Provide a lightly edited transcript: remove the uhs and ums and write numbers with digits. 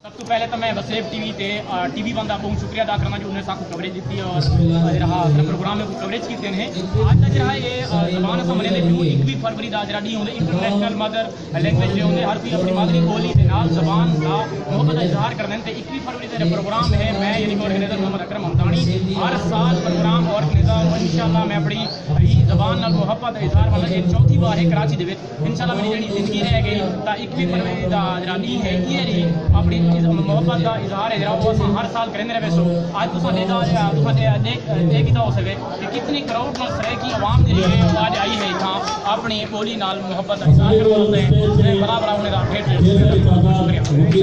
सब तो पहले तो मैं वसेब टीवी बंदा बहुत शुक्रिया अदा करना जो उन्हें साकू कवरेज दी और रहा प्रोग्राम में कवरेज की हैं आज का जरा ये जबान अस मने 21 फरवरी का जरा डी होंगे इंटरनेशनल मदर लैंग्वेज जो होंगे हर कोई अपनी मादरी बोली के नाल जबान का मोहब्बत का इजहार करते हैं। 21 फरवरी का प्रोग्राम है मैं यानी कि ऑर्गेनाइजर मोहम्मद अकरम हमदानी हर साल प्रोग्राम ऑर्गेनाइजर इंशाल्लाह मैं अपनी जबान नाल मोहब्बत का इजहार मतलब ये चौथी बार है कराची दे इंशाल्लाह मेरी जी जिंदगी रह गई तो 21 फरवरी का जरा डी है ये रही अपनी मोहब्बत का इजहार है जरा वो हर साल करेंगे रहे। सो आज देखता हो सके कि कितनी करोड़ तरह की आवाम जी आज आई है इतना अपनी बोली नाल मोहब्बत का इजहार करते हैं बड़ा बड़ा उन्हें शुक्रिया।